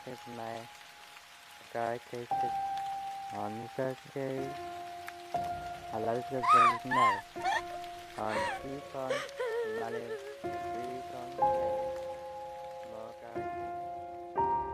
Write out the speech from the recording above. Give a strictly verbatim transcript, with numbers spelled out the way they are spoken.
is my characteristic on the series. I love the original on Python, Malay, Python, more characters.